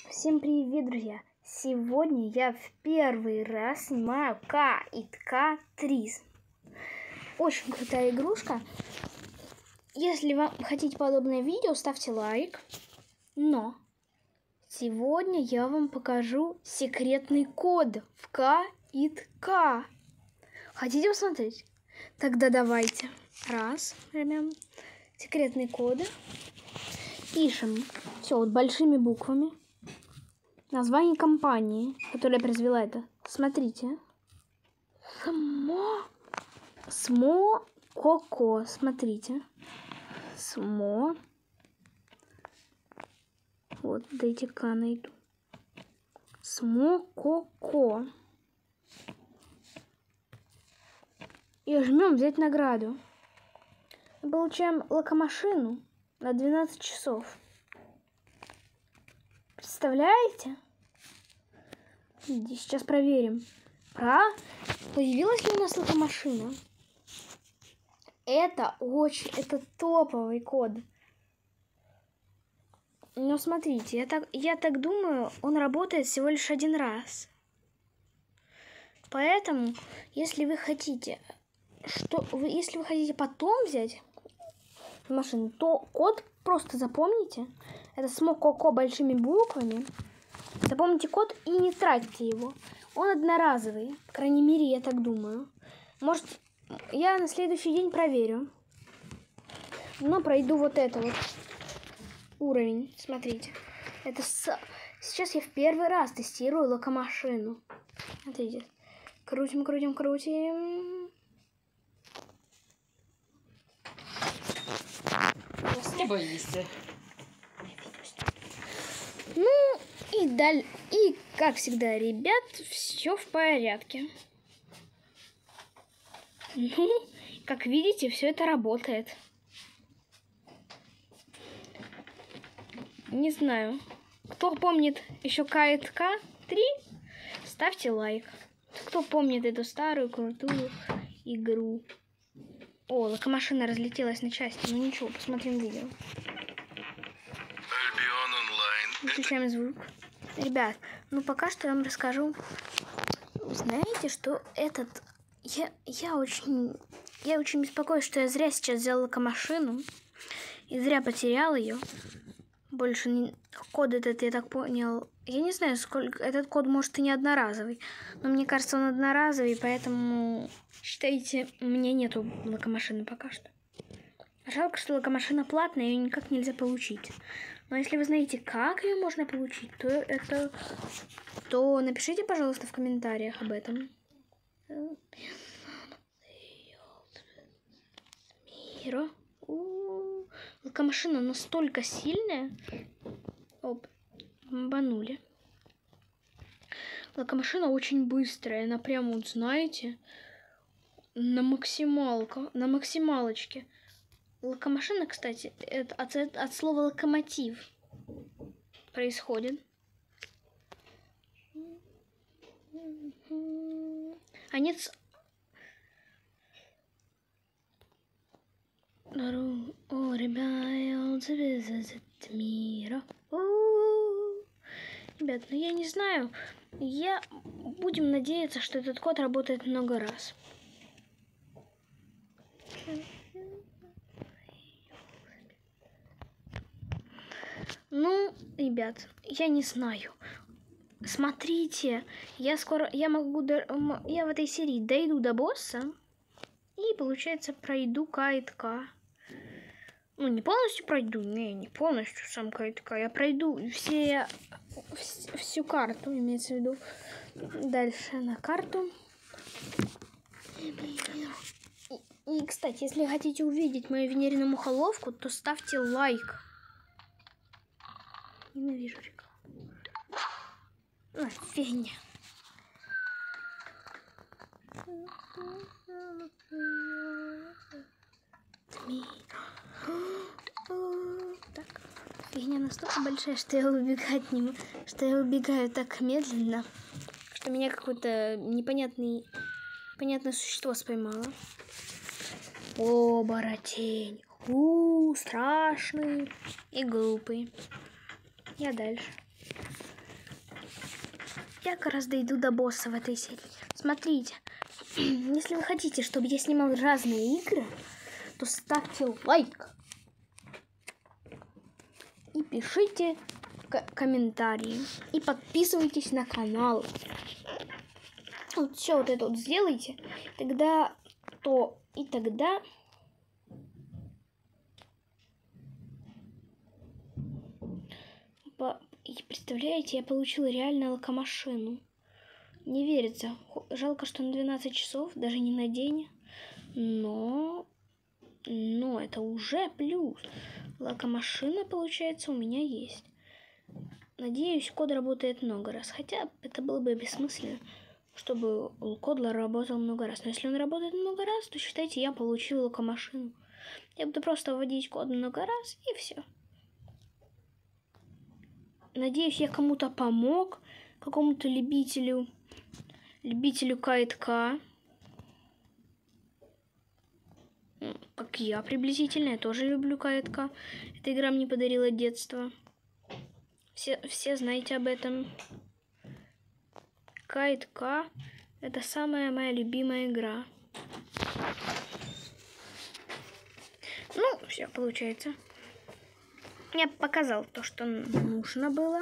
Всем привет, друзья! Сегодня я в первый раз снимаю Kite Car 3. Очень крутая игрушка. Если вам хотите подобное видео, ставьте лайк. Но сегодня я вам покажу секретный код в Kite Car. Хотите посмотреть? Тогда давайте. Прям секретные коды. Пишем все вот большими буквами. Название компании, которая произвела это. Смотрите. Смо Коко. Смотрите. Смо. Вот, дайте-ка найду. Смо Коко. И жмем взять награду. Мы получаем локомашину на 12 часов. Представляете? Сейчас проверим. Появилась ли у нас локомашина? Это топовый код. Но смотрите, я так думаю, он работает всего лишь один раз. Поэтому, если вы хотите потом взять машину, то код просто запомните. Это Смо Коко большими буквами. Запомните код и не тратьте его. Он одноразовый. По крайней мере, я так думаю. Может, я на следующий день проверю. Но пройду вот это вот уровень. Смотрите. Сейчас я в первый раз тестирую локомашину. Смотрите. Крутим. Не боишься. И как всегда, ребят, все в порядке. Как видите, все это работает. Не знаю. Кто помнит еще Kite Car 3, ставьте лайк. Кто помнит эту старую крутую игру. О, локомашина разлетелась на части. Ну ничего, посмотрим видео. Включаем звук. Ребят, пока что я вам расскажу. Знаете, что я очень беспокоюсь, что я зря сейчас взяла локомашину и зря потерял ее. Код этот, я так понял. Я не знаю, сколько этот код, может, и не одноразовый. Но мне кажется, он одноразовый, поэтому считайте, у меня нету локомашины пока что. Жалко, что локомашина платная, ее никак нельзя получить. Но если вы знаете, как ее можно получить, то напишите, пожалуйста, в комментариях об этом. Локомашина настолько сильная. Оп, бомбанули. Локомашина очень быстрая. Она прям, вот знаете, на максималочке. Локомашина, кстати, это от слова локомотив происходит. Ребят, я не знаю. Будем надеяться, что этот код работает много раз. Ребят, я не знаю. Смотрите, я в этой серии дойду до босса и, получается, пройду Kite Car. Не полностью пройду, не полностью сам Kite Car. Я пройду всю карту, имеется в виду. Дальше на карту. И, кстати, если хотите увидеть мою венериную мухоловку, то ставьте лайк. Ненавижу рекламу. Фигня. Так, фигня настолько большая, что я убегать не могу, что я убегаю так медленно, что меня какое-то непонятное существо споймало. Оборотень. Страшный и глупый. Я дальше. я как раз дойду до босса в этой серии. Смотрите, если вы хотите, чтобы я снимал разные игры, то ставьте лайк. И пишите комментарии. И подписывайтесь на канал. Вот все вот это вот сделайте. Тогда И представляете, я получила реально локомашину. Не верится. Жалко, что на 12 часов, даже не на день. Но это уже плюс. Локомашина, получается, у меня есть. Надеюсь, код работает много раз. Хотя это было бы бессмысленно, чтобы код работал много раз. Но если он работает много раз, то считайте, я получила локомашину. Я буду просто вводить код много раз и все. Надеюсь, я кому-то помог, какому-то любителю кайтка. Как я приблизительно, я тоже люблю кайтка. Эта игра мне подарила детство. Все знаете об этом. Кайтка — это самая моя любимая игра. Ну, все получается. Я показал то, что нужно было.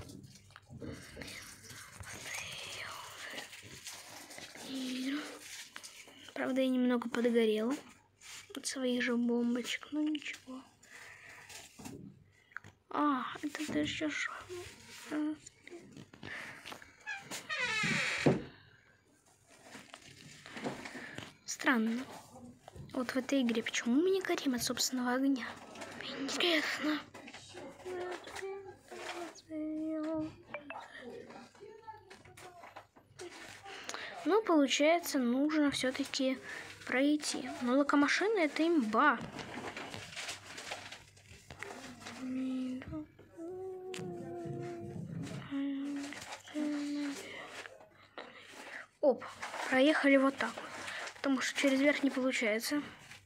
Правда, я немного подгорела от своих же бомбочек, но ничего. Это даже что? Странно. Вот в этой игре почему мы не горим от собственного огня? Интересно. Ну, получается, нужно все-таки пройти. Но локомашина — это имба. Оп, проехали вот так вот. Потому что через верх не получается.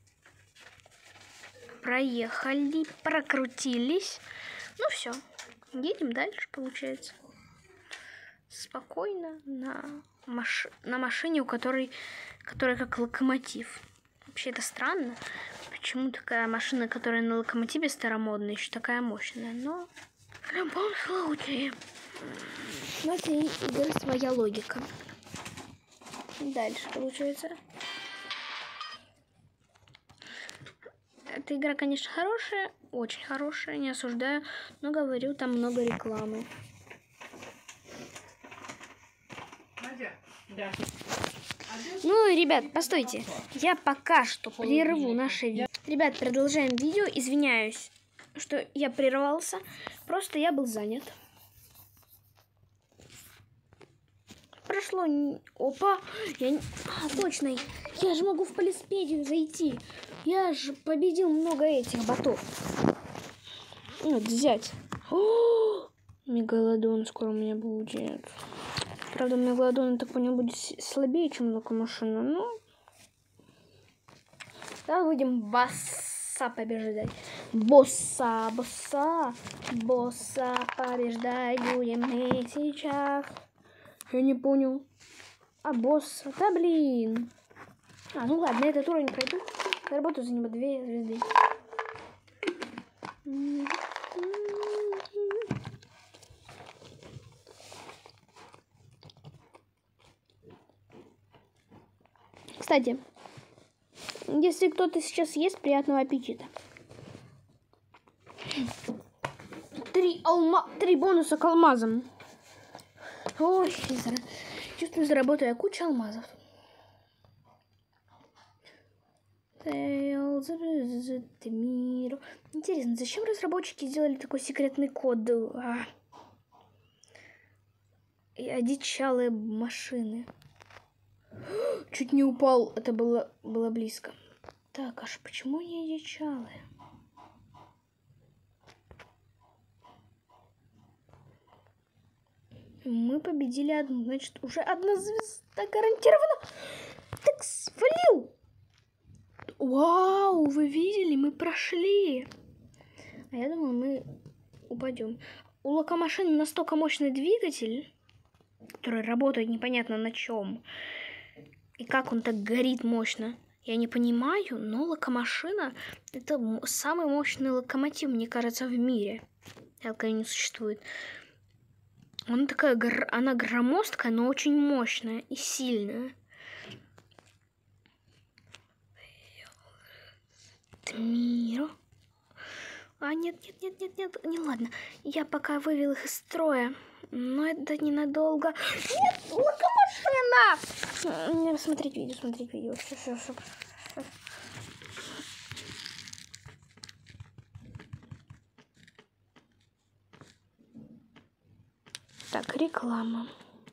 Проехали, прокрутились. Ну все, едем дальше, получается. Спокойно на машине, у которой как локомотив. Вообще это странно. Почему такая машина, которая на локомотиве старомодная, еще такая мощная? Но в любом случае, в этой игры своя логика. Дальше получается. Эта игра, конечно, хорошая, очень хорошая, не осуждаю, но говорю, там много рекламы. Ну, ребят, постойте. Я пока что прерву наше видео. Ребят, продолжаем видео. Извиняюсь, что я прервался. Просто я был занят. Прошло... Опа! Точно! Я же могу в полиспедию зайти. Я же победил много этих ботов. Вот, взять. Мегалодон скоро у меня будет. Правда, мегалодон, я так понял, будет слабее, чем локомашина. Но... Да, будем босса побеждать. Босса побеждать будем мы сейчас. Я не понял. А босса? Да блин. Ну ладно, этот уровень пройду. Заработаю за него 2 звезды. Кстати, если кто-то сейчас ест, приятного аппетита. 3 бонуса к алмазам. Ой, чувствую, заработаю я кучу алмазов. Интересно, зачем разработчики сделали такой секретный код? И одичалые машины. Чуть не упал, это было близко. Так, аж почему не одичалые? Мы победили одну, значит, уже 1 звезда гарантирована. Так, свалил! Вау, вы видели, мы прошли. А я думаю, мы упадем. У локомашины настолько мощный двигатель. который работает непонятно на чем. И как он так горит мощно. Я не понимаю, но локомашина — это самый мощный локомотив, мне кажется, в мире. Такая не существует. Она такая, она громоздкая, но очень мощная и сильная. Миру. А, нет, не ладно. Я пока вывел их из строя. Но это ненадолго. Нет, локомашина! Смотреть видео. Все. Так, реклама.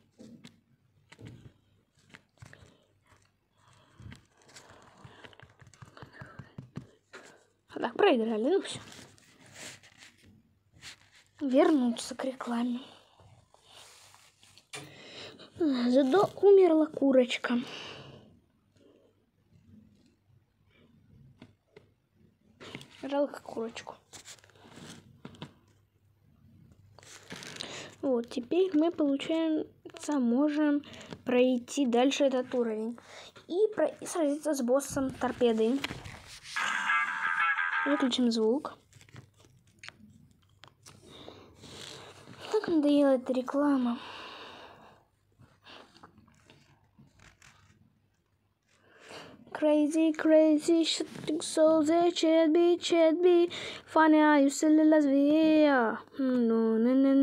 Так, проиграли, ну все. Вернуться к рекламе. Зато умерла курочка. Жалко курочку. Вот, теперь мы, получается, можем пройти дальше этот уровень. И сразиться с боссом торпедой. Выключим звук. Как надоела эта реклама. Crazy, shooting souls, chat be, funny, I used to Las Vegas. No,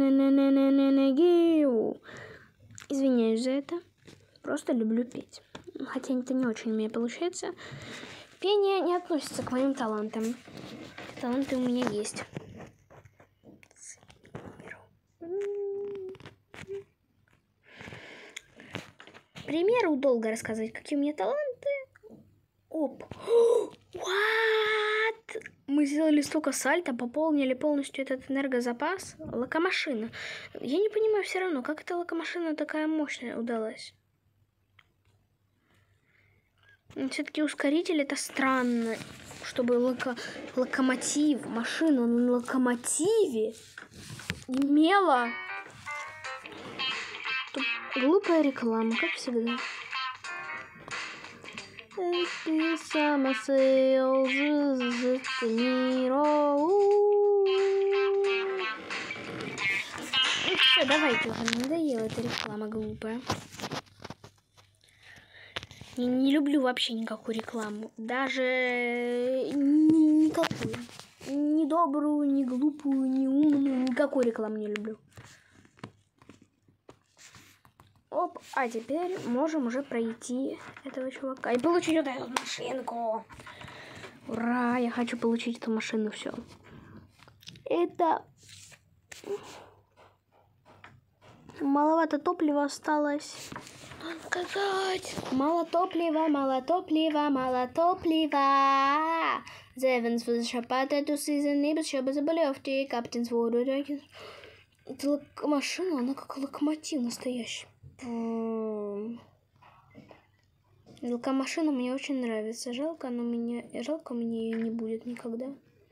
извиняюсь за это. Просто люблю петь. Хотя это не очень у меня получается. Пение не относится к моим талантам. Таланты у меня есть. К примеру, долго рассказывать, какие у меня таланты. Оп. What? Мы сделали столько сальто, пополнили полностью этот энергозапас. Локомашина. Я не понимаю все равно, как эта локомашина такая мощная удалась. Все-таки ускоритель это странно, чтобы локомотив, машина на локомотиве имела глупая реклама, как всегда. Все, давайте уже, надоела эта реклама глупая. Не люблю вообще никакую рекламу. Даже никакую. Ни добрую, ни глупую, ни умную. Никакую рекламу не люблю. Оп, а теперь можем уже пройти этого чувака и получить вот эту машинку. Ура, я хочу получить эту машину, все. Это... Маловато топлива осталось. Сказать. Мало топлива. Зевенс возвращает эту сезон, небо, чтобы заболевки, каптен с водой. Это машина, она как локомотив настоящий. Локомашина мне очень нравится. Жалко, у меня ее не будет никогда.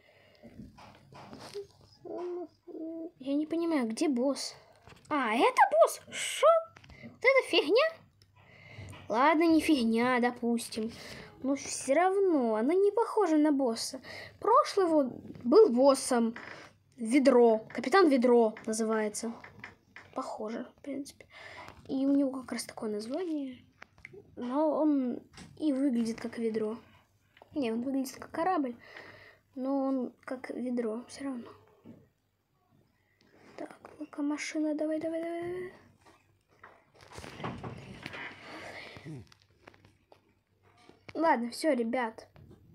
Я не понимаю, где босс? А, это босс? Шо? Вот это фигня? Ладно, не фигня, допустим. Но все равно она не похожа на босса. Прошлый вот был боссом. Ведро. Капитан Ведро называется. Похоже, в принципе. И у него как раз такое название. Но он и выглядит как ведро. Не, он выглядит как корабль. Но он как ведро все равно. Так, локомашина, давай. Ладно, все, ребят.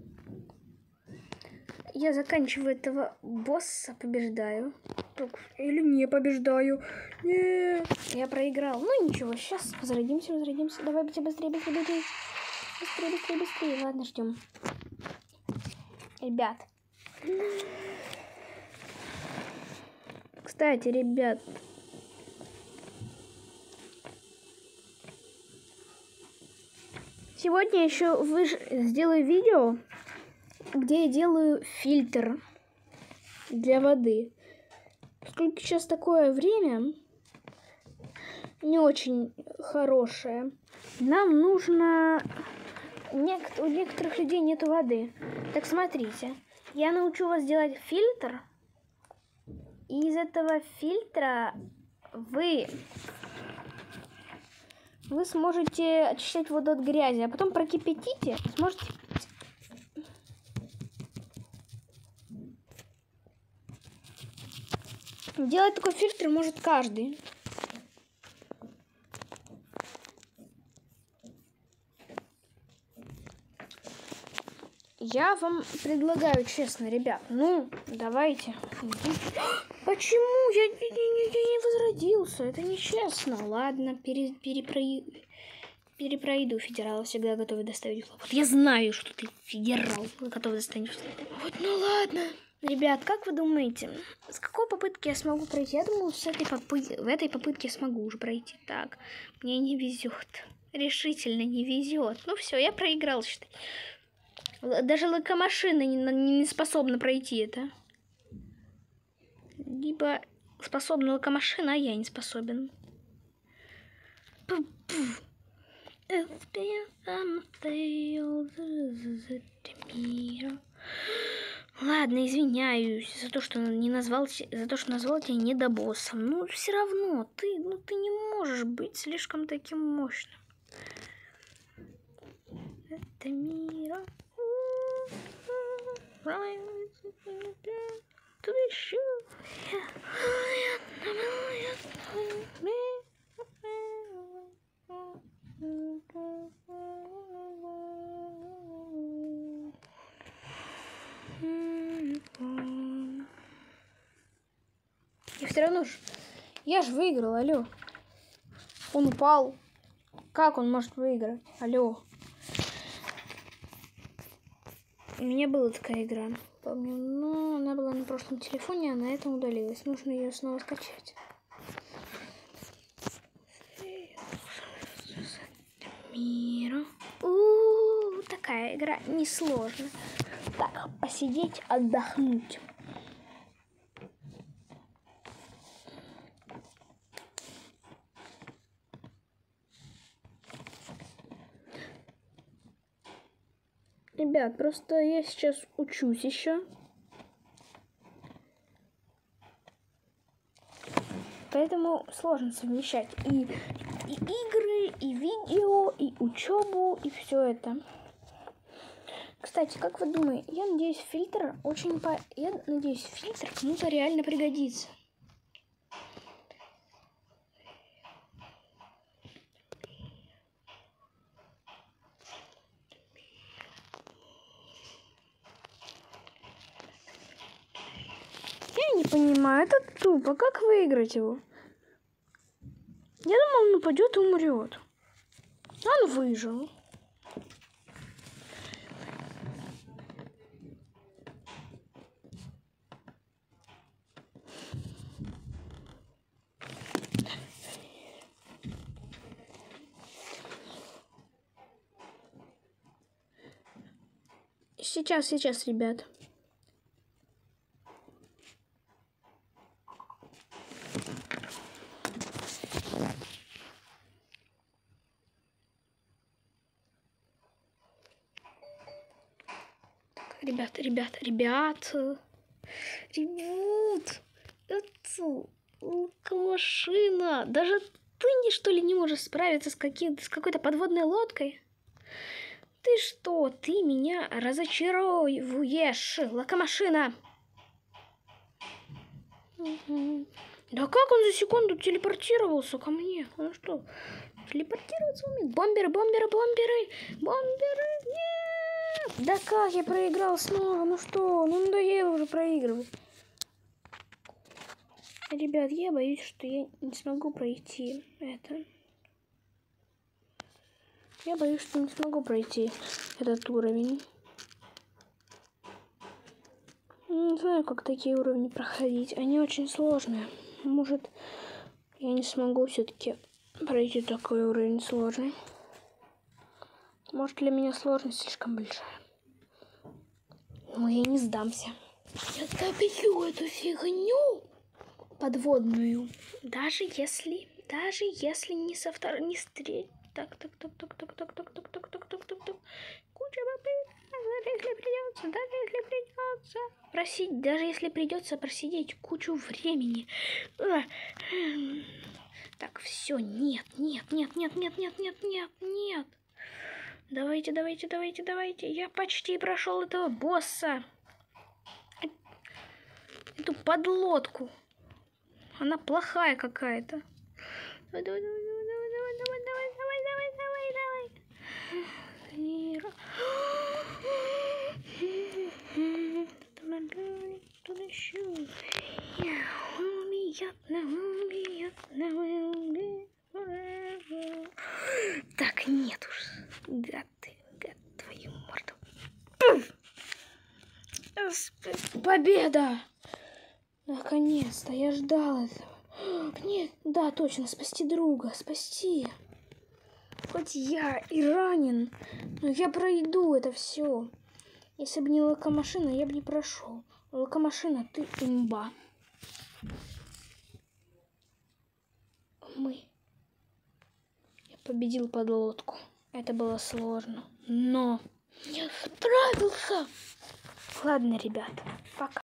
Я заканчиваю этого босса, побеждаю. Или не побеждаю. Нет. Я проиграл. Ну ничего, сейчас возродимся. Давайте быстрее. Быстрее. Ладно, ждем. Ребят. Кстати, ребят. Сегодня еще сделаю видео, где я делаю фильтр для воды. Поскольку сейчас такое время, не очень хорошая. Нам нужно... У некоторых людей нет воды. Так смотрите, я научу вас делать фильтр. И из этого фильтра вы сможете очищать воду от грязи, а потом прокипятите, сможете... Делать такой фильтр может каждый. Я вам предлагаю, честно, ребят, ну, давайте. Почему? Я не возродился, это нечестно. Ладно, перепройду. Федерал всегда готовы доставить хлопот. Я знаю, что ты федерал, готов доставить хлопот. Вот, ну ладно. Ребят, как вы думаете, с какой попытки я смогу пройти? Я думаю, в этой попытке я смогу уже пройти. Так, мне не везет. Решительно не везет. Ну все, я проиграл, считай. Даже локомашина не способна пройти это. Либо способна локомашина, а я не способен. Ладно, извиняюсь за то, что назвал тебя недобоссом. Ну, все равно, ты не можешь быть слишком таким мощным. Это мира. И все равно ж, я же выиграл, алло. Он упал. Как он может выиграть? Алло. У меня была такая игра, помню, но она была на прошлом телефоне, а на этом удалилась. Нужно ее снова скачать. Мира. Такая игра несложная. Так, посидеть, отдохнуть. Ребят, просто я сейчас учусь еще. Поэтому сложно совмещать и игры, и видео, и учебу, и все это. Кстати, как вы думаете, я надеюсь, фильтр кому-то реально пригодится. Я не понимаю, это тупо. Как выиграть его? Я думал, он упадет и умрет. Он выжил. Сейчас, ребят. Ребят. Это локомашина. Даже ты что ли не можешь справиться с какой-то подводной лодкой? Ты что? Ты меня разочаровываешь, локомашина. Да как он за секунду телепортировался ко мне? Он что, телепортироваться умеет? Бомберы. Нет! Да как я проиграл снова? Ну что? Ну надоело уже проигрывать. Ребят, я боюсь, что я не смогу пройти это. Я боюсь, что не смогу пройти этот уровень. Не знаю, как такие уровни проходить. Они очень сложные. Может, я не смогу все-таки пройти такой уровень сложный. Может, для меня сложность слишком большая. Но я не сдамся. Я добью эту фигню подводную. Даже если Даже если не со второй, не с третьей. Так. Куча попыток, даже если придется просить, даже если придется просидеть кучу времени. Так, все, нет. Давайте. Я почти прошел этого босса. Эту подлодку. Она плохая какая-то. Давай. Так, нет уж. Гад твою морду. Победа! Наконец-то, я ждал этого. Нет, да, точно, спасти друга, спасти. Хоть я и ранен, но я пройду это все. Если бы не локомашина, я бы не прошел. Локомашина, ты имба. Я победил подлодку. Это было сложно, но я справился. Ладно, ребят, пока.